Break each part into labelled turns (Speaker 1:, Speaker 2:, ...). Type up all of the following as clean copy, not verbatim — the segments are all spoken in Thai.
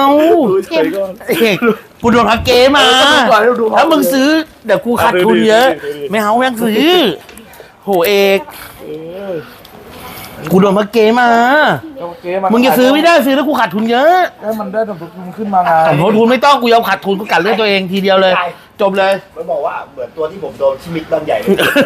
Speaker 1: เอกกูโดนพักเกมาถ้ามึงซื้อเดี๋ยวกูขาดทุนเยอะไม่เอาแม่งซื้อโหเอกกูโดนพักเกมามึงจะซื้อไม่ได้ซื้อแล้วกูขาดทุนเยอะ
Speaker 2: ให้มันได้ผลทุนขึ้นมาไง
Speaker 1: ผลทุนไม่ต้องกูยอมขาดทุนกูกัดเรื่องตัวเองทีเดียวเลยจบเลย
Speaker 3: มันบอกว่าเหมือนตัวที่ผมโดนชิมิตบางใหญ่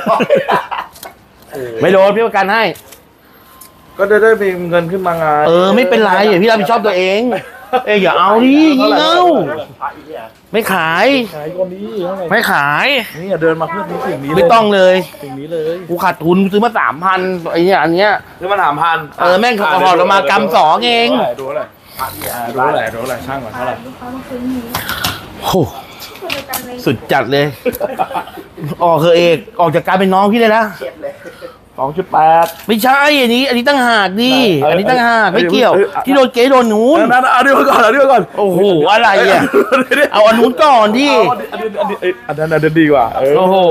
Speaker 1: ไม่โดนพี่ประกันให้
Speaker 2: ก็ได้มีเงินขึ้นมาไง
Speaker 1: ไม่เป็นไรอย่าพี่รับผิดชอบตัวเองอย่าเอาดิงี่เง่าไม่ขาย
Speaker 2: คนนี้
Speaker 1: ไม่ขาย
Speaker 2: นี่อย่าเดินมาเพื่อนี้สิ่งนี้
Speaker 1: ไม่ต้องเลย
Speaker 2: สิ่งนี้เลย
Speaker 1: กูขาดทุนซื้อมา3,000ไอ้เนี่ยอันเนี้ย
Speaker 2: ซื้อมา3,000
Speaker 1: แม่งเขาบอกเรามากำ2เอง
Speaker 2: ดูอะไรช่างก่อนเท่าไหร่
Speaker 1: โหสุดจัดเลยออกเอกออกจากการเป็นน้องพี่เลยนะ
Speaker 2: 2.8
Speaker 1: ไม่ใช่อันนี้ตั้งหากดิอันนี้ตั้งหากไม่เกี่ยวที่โดนเก๋โดนนู้น
Speaker 2: เอาดีก่อน
Speaker 1: โอ้โหอะไรอ่ะเอาอันนู้นก่อนดิ
Speaker 2: อันนั้นดีกว่า
Speaker 1: โอ้โห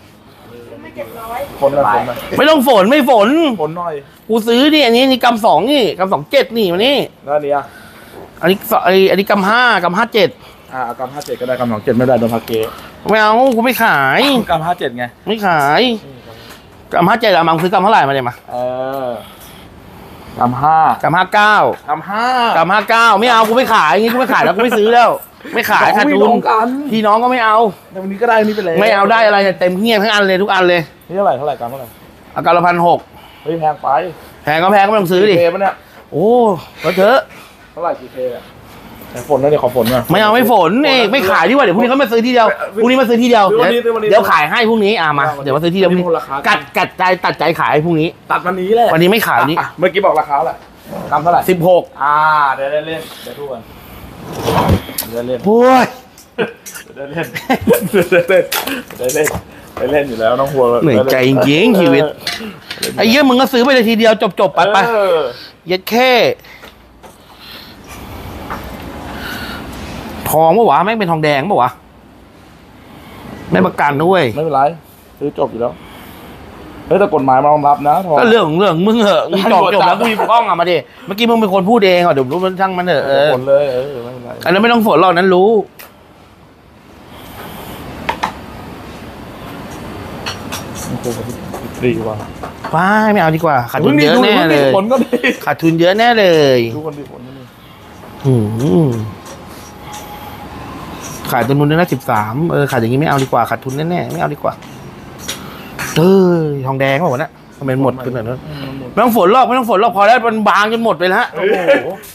Speaker 2: ฝน
Speaker 1: ไม่ต้องฝนไม่ฝน
Speaker 2: หน่อย
Speaker 1: กูซื้อนี่อันนี้กำ2นี่กำ2.7นี่วันนี้
Speaker 2: แล้วนี่อ่ะ
Speaker 1: อันนี้กำ5กำ5.7
Speaker 2: กำ5.7ก็ได้กำ2.7ไม่ได้โดนพักเก
Speaker 1: ไม่เอากูไม่ขาย
Speaker 2: กำ5.7ไง
Speaker 1: ไม่ขายกำ5.7อะมังซื้อกำเท่าไหร่มาเลยมาก
Speaker 2: ำ5
Speaker 1: กำ5.9กำ5.9ไม่เอากูไม่ขายงี้กูไม่ขายแล้วกูไม่ซื้อแล้วไม่ขายขาดทุนพี่น้องก็ไม่เอา
Speaker 2: แต่วันนี้ก็ได้นี่ไปเลย
Speaker 1: ไม่เอาได้อะไรเนี่ยเต็มเงียบทั้งอันเลยทุกอันเลย
Speaker 2: นี่เท่าไหร่กำเท่าไหร่
Speaker 1: กำละ1,600
Speaker 2: เฮ้ยแพงไป
Speaker 1: แพงก็แพงก็ไม่ต้องซื้อดิ
Speaker 2: เนี่ย
Speaker 1: โอ้แล้วเถอะ
Speaker 2: เท่าไหร่กี่เคแต่ฝนนะเดี๋ยวขอฝนหน่อย
Speaker 1: ไม่เอาไม่ฝนนี่ไม่ขายดีกว่าเดี๋ยวพรุ่งนี้เขามาซื้อทีเดียวพรุ่งนี้มาซื้อทีเดียวเดี๋ยวขายให้พรุ่งนี้มาเดี๋ยวมาซื้อทีเดียวกัดใจตัดใจขายพรุ่งนี้
Speaker 2: ตัดวันนี้แหละ
Speaker 1: วันนี้ไม่ขายนี้
Speaker 2: เมื่อกี้บอกราคาแหละกำเท่าไหร่
Speaker 1: 16
Speaker 2: เดี๋ยวเล่นเดี๋ยวทุกคนเดี๋ยวเล่น
Speaker 1: โอ้ย
Speaker 2: เดี๋ยวเล่นอยู่แล้วน้องหัว
Speaker 1: เหนื่อยใจจริงชีวิตไอ้เยี่ยมึงก็ซื้อไปเลยทีเดียวจบไปยัดแค่ทองปะวะแม่งเป็นทองแดงปะวะไม่ประกันด้วย
Speaker 2: ไม่เป็นไรซื้อจบอยู่แล้วแต่กฎหมายมารองรับนะ
Speaker 1: ก็เรื่องมึงเหอะมึงจบแล้วกูมีกล้องมาดิเมื่อกี้มึงเป็นคนพูดเองเดี๋ยวรู้มันช่างมันเถอะ
Speaker 2: ฝนเลยไม่เป็นไร
Speaker 1: อันนั้นไม่ต้องฝนหรอกนั้นรู้
Speaker 2: ดีกว่า
Speaker 1: ไม่เอาดีกว่าขาดทุนเยอะแน่เลยขาดทุนเยอะแน่เลย
Speaker 2: ดูคนดีฝนนี่
Speaker 1: ขายต้นทุนได้13ขายอย่างนี้ไม่เอาดีกว่าขาดทุนแน่ๆไม่เอาดีกว่าทองแดงก็หมดนะทำไมหมดขนาดนั้นไม่ต้องฝนหรอกพอแล้วมันบางจนหมดไปแล้ว